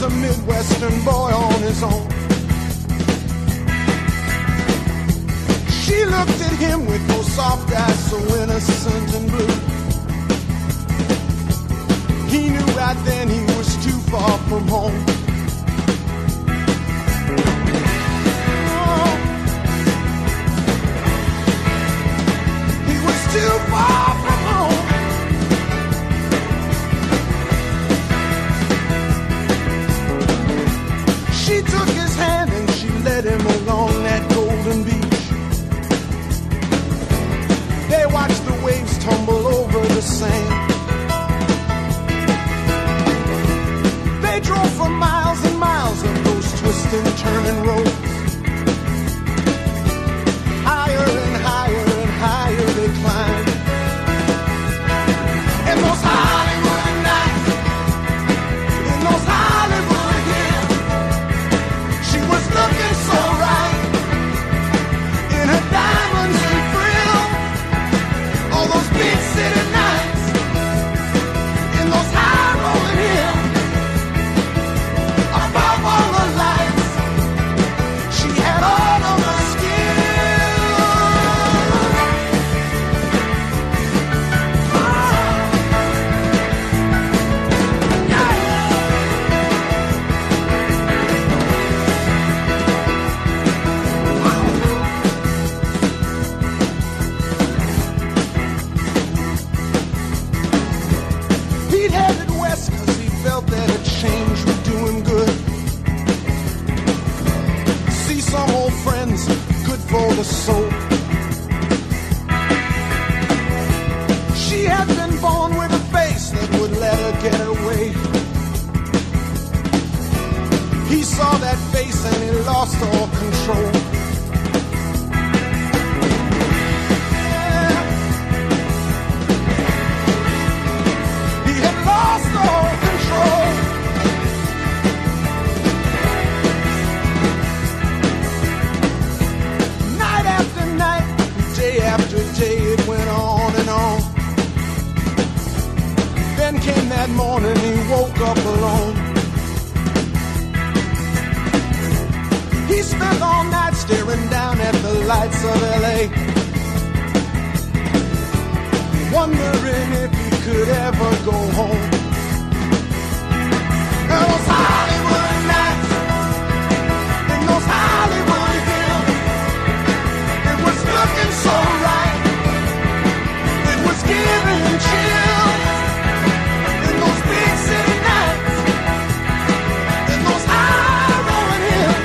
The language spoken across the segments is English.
a Midwestern boy on his own. She looked at him with those soft eyes so innocent and blue. He knew right then he was too far from home. Oh, he was too far from home. She took his hand and she led him along that golden beach. They watched the waves tumble over the sand. They drove for miles and miles up those twisting, turning roads. Higher and higher and higher they climbed. And those Hollywood nights, in those Hollywood hills, she was looking so right in her diamonds and frills. All those big city nights, in those high rolling hills, above all the lights, she had all of the He'd headed west 'cause he felt that a change would do him good. See some old friends, good for the soul. She had been born with a face that would let her get away. He saw that face and he lost all control. He had lost all control. Night after night, day after day, it went on and on. Then came that morning, he woke up alone. He spent all night staring down at the lights of LA, wondering if he could ever go home. Those Hollywood nights, in those Hollywood hills, it was looking so right, it was giving him chills. In those big city nights, in those high rolling hills,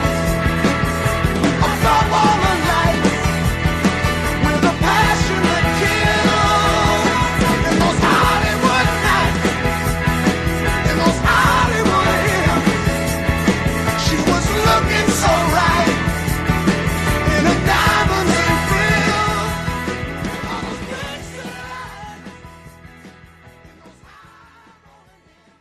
above all the lights, with a passion that kills. In those Hollywood nights, in those Hollywood hills, she was looking so right in her diamonds and frills. On those big city lights, in those high rolling hills.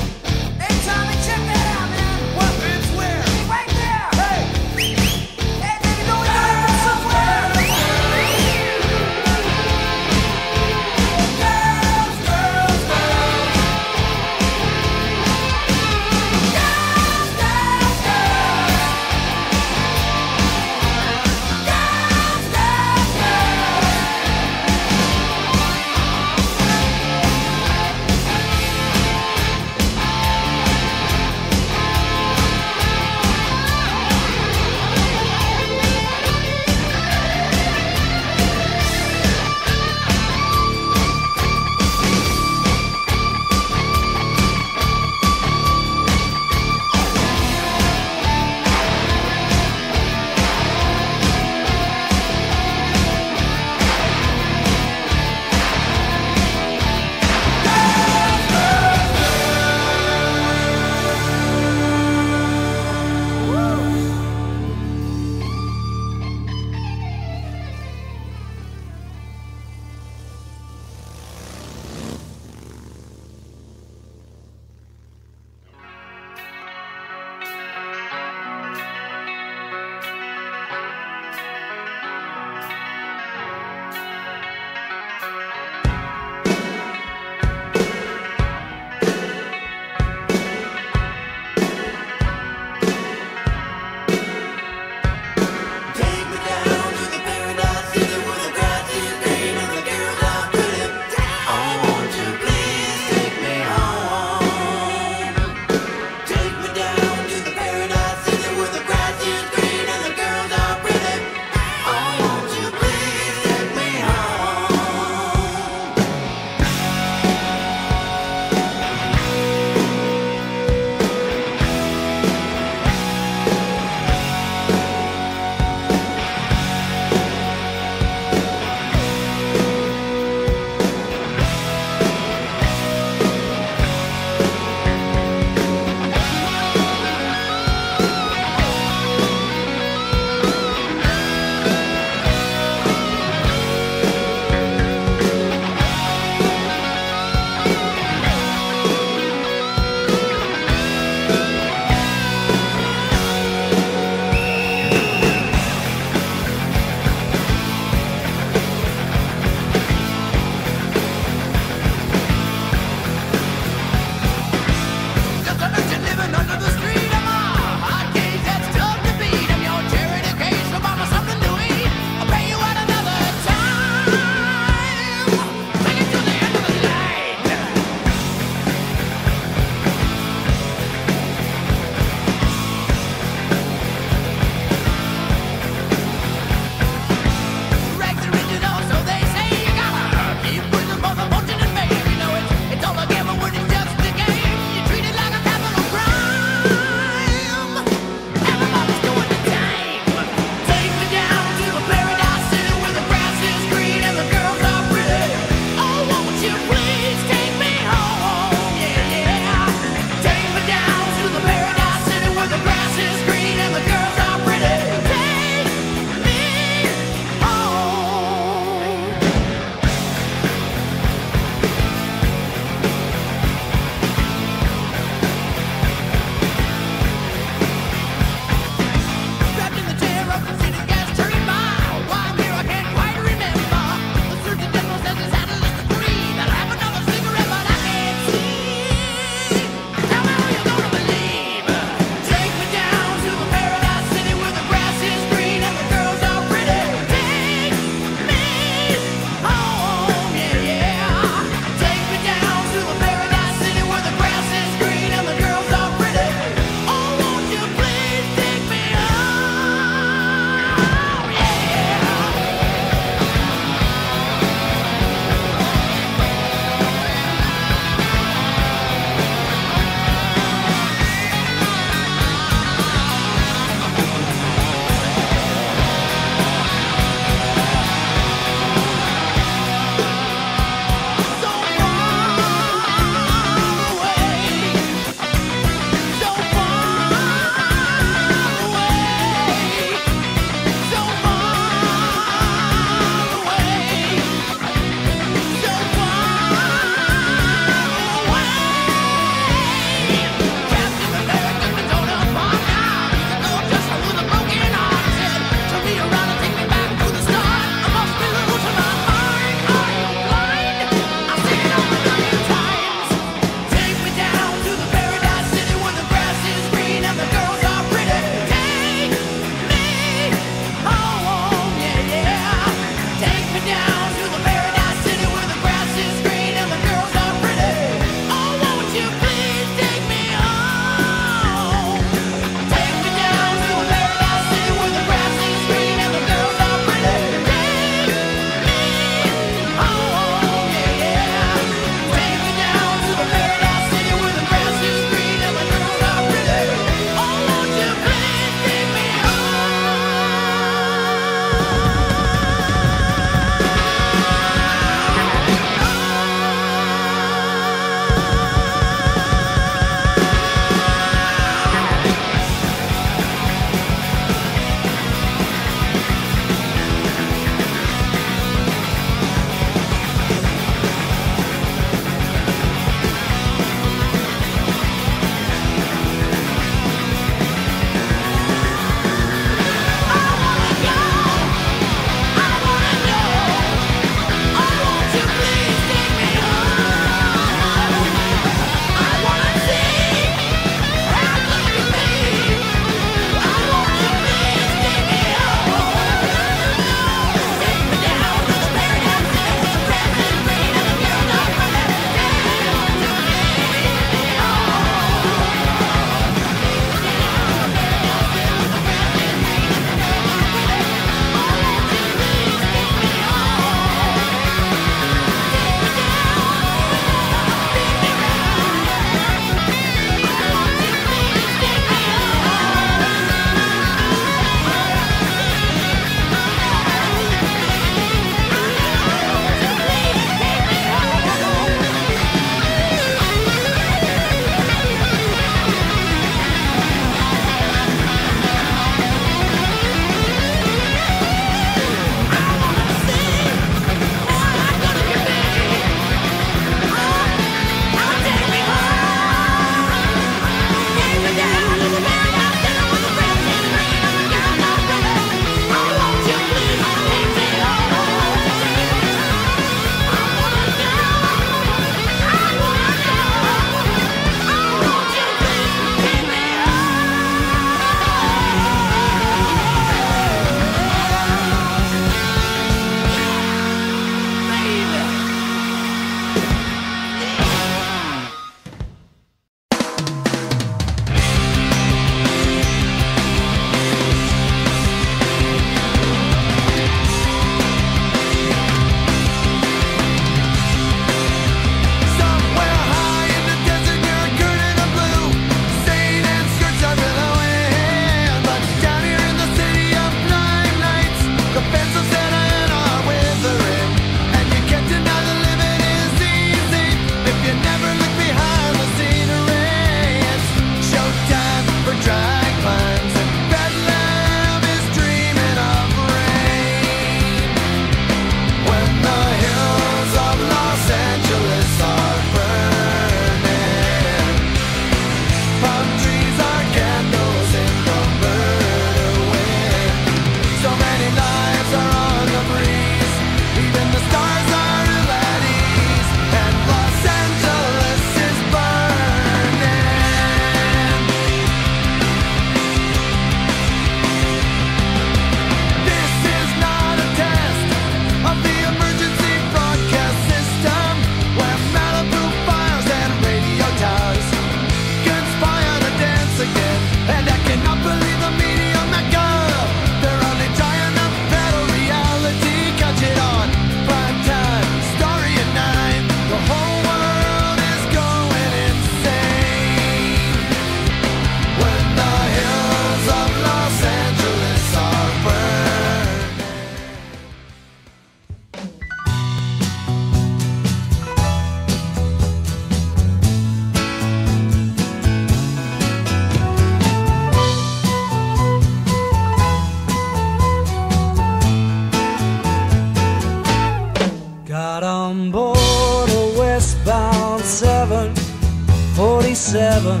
heaven.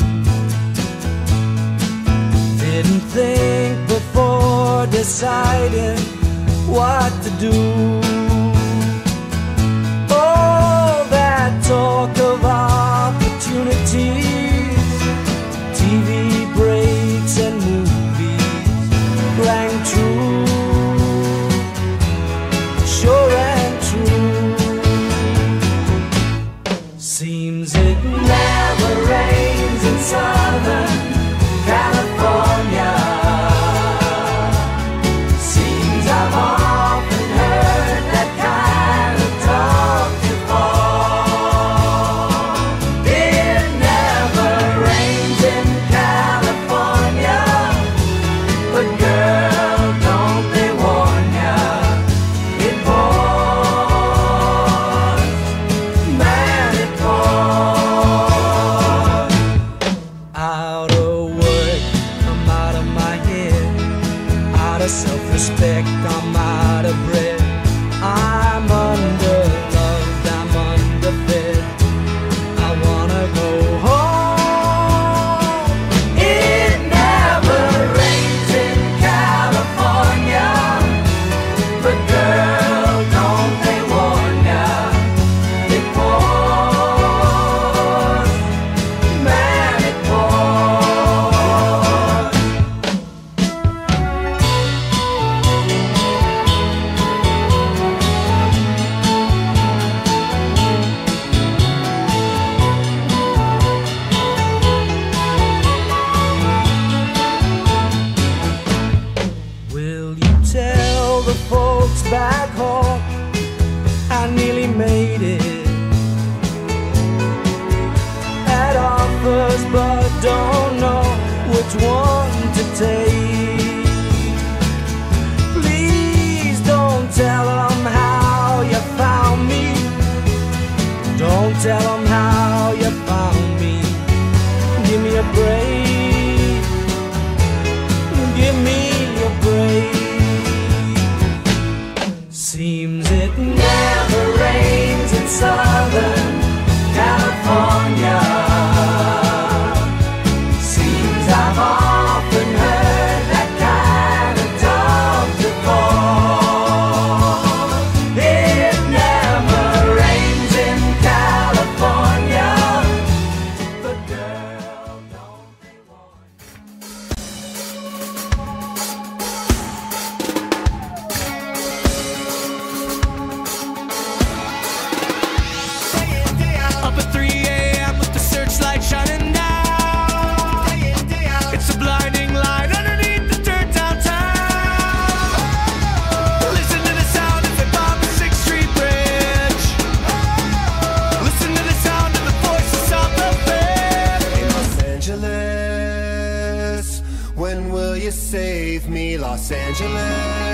Didn't think before deciding what to do. All that talk of opportunities, TV breaks and movies rang true, sure and true. Seems it never rains in Southern California. Seems I've often heard that kind of talk before. It never rains in California, but girl, don't they warn ya, it pours, man, it pours. Out of work, I'm out of my head. Out of self-respect, I'm out of breath. I'm underloved, I'm underfed. I wanna go home. It never rains in California, but girl, don't they warn ya, it pours, man, it pours. Will you tell the folks back home I nearly made it? Had offers but don't know which one to take. Please don't tell them how you found me. Don't tell them how you found me. Give me a break. Give me a break. Seems it never rains in Southern California. Seems I've often heard that kind of talk before. It never rains in California, but girl, don't they warn you? Up at 3 a.m. with the searchlight shining down. It's a blinding light underneath the dirt downtown. Listen to the sound as they bomb the 6th Street Bridge. Listen to the sound of the voices of the band. Hey, Los Angeles, when will you save me, Los Angeles?